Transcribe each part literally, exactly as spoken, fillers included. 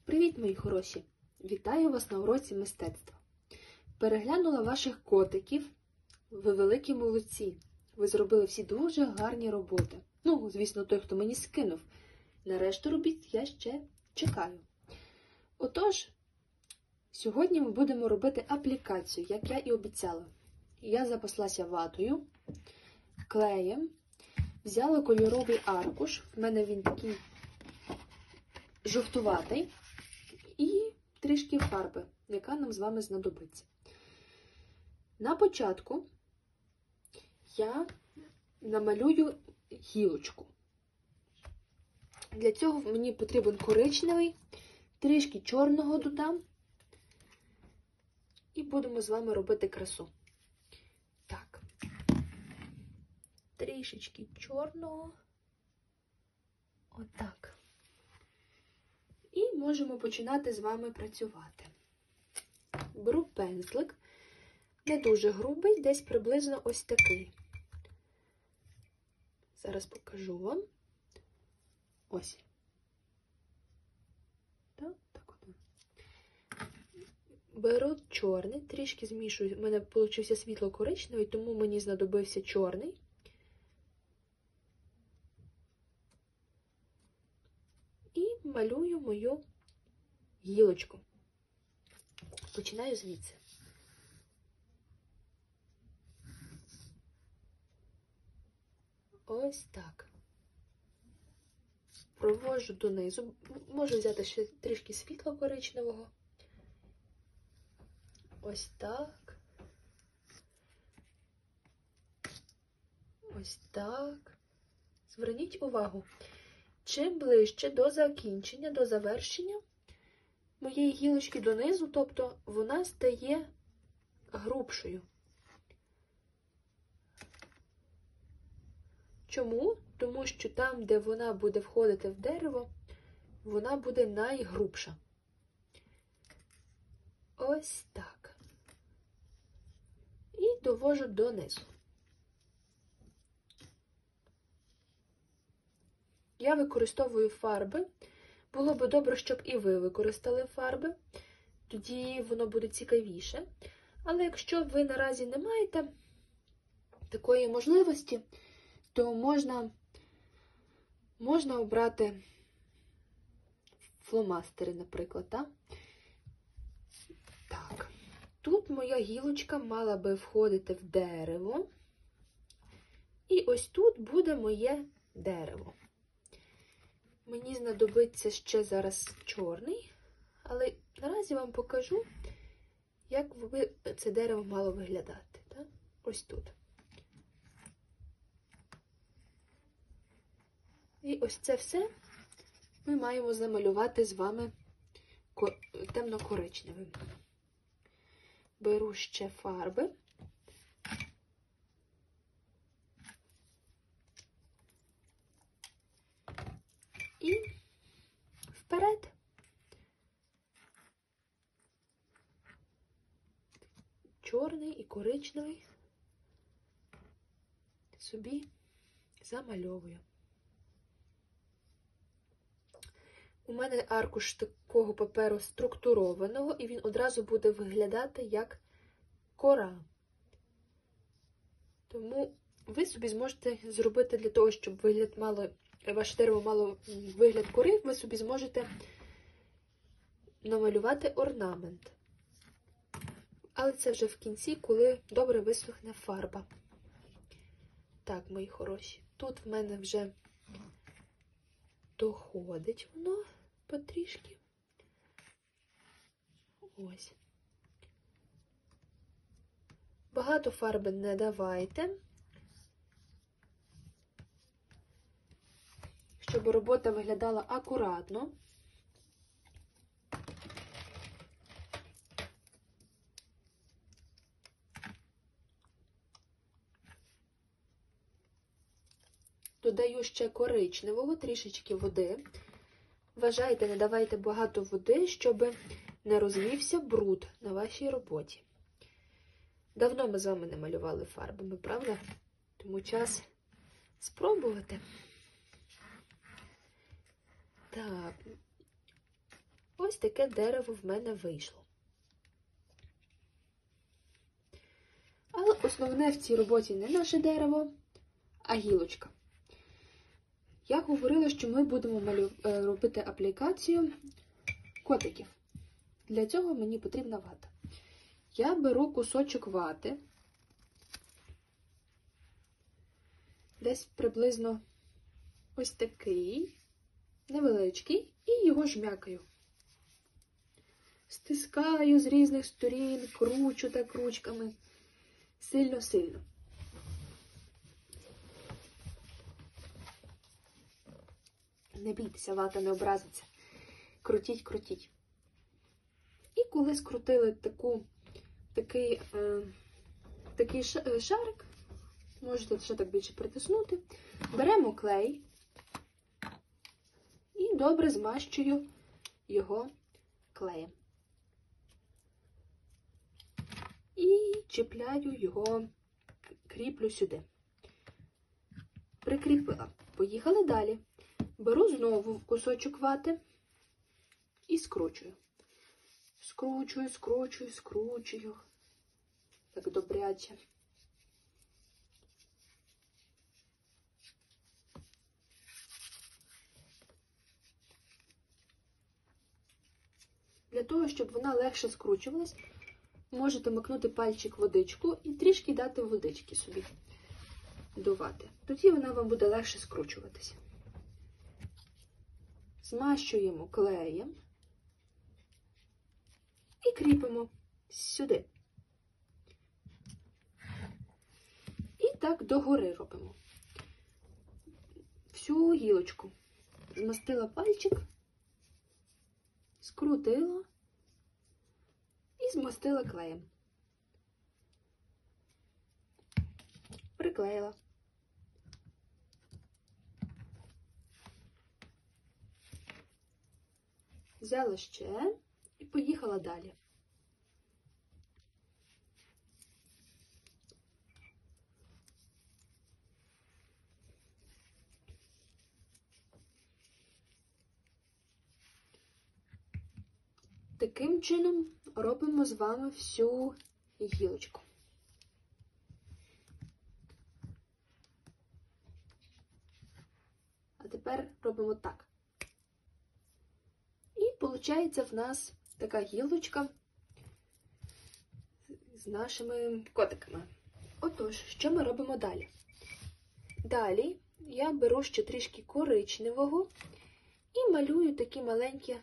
Привіт, мої хороші! Вітаю вас на уроці мистецтва. Переглянула ваших котиків. Ви великі молодці. Ви зробили всі дуже гарні роботи. Ну, звісно, той, хто мені скинув. Нарешті робіт я ще чекаю. Отож, сьогодні ми будемо робити аплікацію, як я і обіцяла. Я запаслася ватою, клеєм, взяла кольоровий аркуш. В мене він такий жовтуватий. І трішки фарби, яка нам з вами знадобиться. На початку я намалюю гілочку. Для цього мені потрібен коричневий, трішки чорного додам. І будемо з вами робити красу. Так, трішечки чорного. Отак. І можемо починати з вами працювати. Беру пензлик, не дуже грубий, десь приблизно ось такий. Зараз покажу вам. Ось. Так, так от. Беру чорний, трішки змішую. У мене вийшов світло-коричневий, тому мені знадобився чорний. І малюю мою гілочку. Починаю звідси. Ось так. Проводжу донизу. Можу взяти ще трішки світло-коричневого. Ось так. Ось так. Зверніть увагу. Чим ближче до закінчення, до завершення моєї гілочки донизу, тобто вона стає грубшою. Чому? Тому що там, де вона буде входити в дерево, вона буде найгрубша. Ось так. І довожу донизу. Я використовую фарби. Було б добре, щоб і ви використали фарби. Тоді воно буде цікавіше. Але якщо ви наразі не маєте такої можливості, то можна, можна обрати фломастери, наприклад. Так? Так. Тут моя гілочка мала би входити в дерево. І ось тут буде моє дерево. Мені знадобиться ще зараз чорний, але наразі вам покажу, як ви, це дерево мало виглядати. Так? Ось тут. І ось це все ми маємо замалювати з вами темно-коричневим. Беру ще фарби. І вперед. Чорний і коричневий собі замальовую. У мене аркуш такого паперу структурованого, і він одразу буде виглядати як кора. Тому ви собі зможете зробити для того, щоб вигляд мало, ваше дерево мало вигляд кори, ви собі зможете намалювати орнамент. Але це вже в кінці, коли добре висохне фарба. Так, мої хороші, тут в мене вже доходить воно потрішки. Ось. Багато фарби не давайте, щоб робота виглядала акуратно. Додаю ще коричневого, трішечки води. Вважайте, не давайте багато води, щоб не розвівся бруд на вашій роботі. Давно ми з вами не малювали фарбами, правда? Тому час спробувати. Так. ось таке дерево в мене вийшло. Але основне в цій роботі не наше дерево, а гілочка. Я говорила, що ми будемо малю... робити аплікацію котиків. Для цього мені потрібна вата. Я беру кусочок вати, десь приблизно ось такий, невеличкий, і його жмякаю. Стискаю з різних сторін, кручу так ручками, сильно-сильно. Не бійтеся, вата не образиться. Крутіть, крутіть. І коли скрутили таку, такий, е, такий шарик, можете ще так більше притиснути, беремо клей і добре змащую його клеєм. І чіпляю його, кріплю сюди. Прикріпила. Поїхали далі. Беру знову кусочок вати і скручую. Скручую, скручую, скручую. Так добряче. Для того, щоб вона легше скручувалась, можете макнути пальчик в водичку і трішки дати водички собі до вати. Тоді вона вам буде легше скручуватися. Змащуємо клеєм і кріпимо сюди. І так догори робимо. Всю гілочку. Змастила пальчик, скрутила і змастила клеєм. Приклеїла. Взяла ще і поїхала далі. Таким чином робимо з вами всю гілочку. А тепер робимо так. І виходить в нас така гілочка з нашими котиками. Отож, що ми робимо далі? Далі я беру ще трішки коричневого і малюю такі маленькі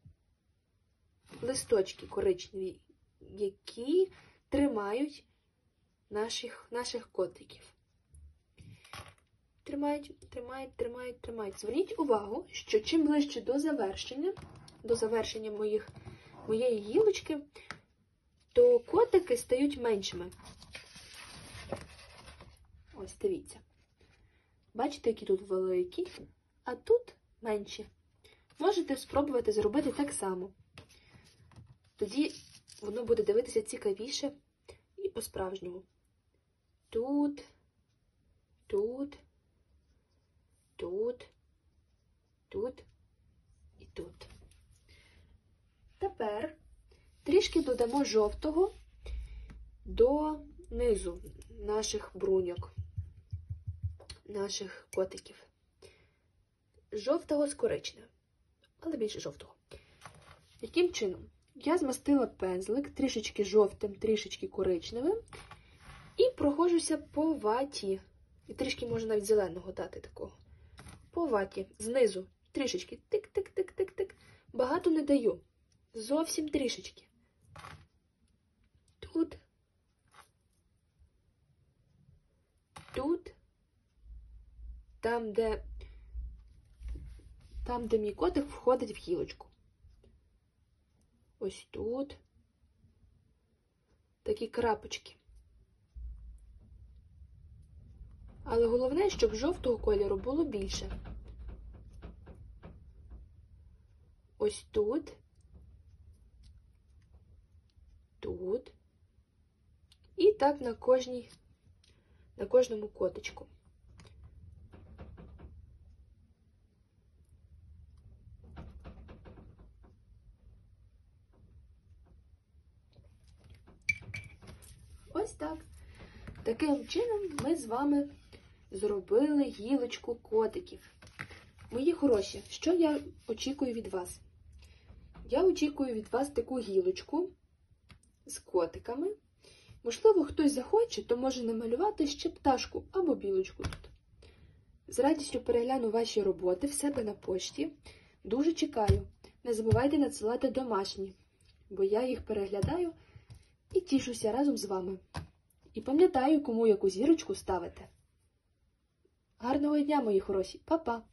листочки коричневі, які тримають наших, наших котиків. Тримають, тримають, тримають, тримають. Зверніть увагу, що чим ближче до завершення, до завершення моїх, моєї гілочки, то котики стають меншими. Ось, дивіться. Бачите, які тут великі, а тут менші. Можете спробувати зробити так само. Тоді воно буде дивитися цікавіше і по-справжньому. Тут, тут, тут, тут і тут. Тепер трішки додамо жовтого до низу наших бруньок, наших котиків. Жовтого з коричневим, але більше жовтого. Яким чином? Я змастила пензлик трішечки жовтим, трішечки коричневим і проходжуся по ваті. І трішки можна навіть зеленого дати такого. По ваті, знизу, трішечки, тик-тик-тик-тик-тик. Багато не даю. Зовсім трішечки. Тут. Тут. Там, де, там, де мій котик входить в гілочку. Ось тут. Такі крапочки. Але головне, щоб жовтого кольору було більше. Ось тут. Тут. І так на кожній, на кожному котичку. Ось так. Таким чином ми з вами зробили гілочку котиків. Мої хороші, що я очікую від вас? Я очікую від вас таку гілочку з котиками. Можливо, хтось захоче, то може намалювати ще пташку або білочку тут. З радістю перегляну ваші роботи в себе на пошті. Дуже чекаю. Не забувайте надсилати домашні, бо я їх переглядаю і тішуся разом з вами. І пам'ятаю, кому яку зірочку ставити. Гарного дня, мої хороші. Па-па!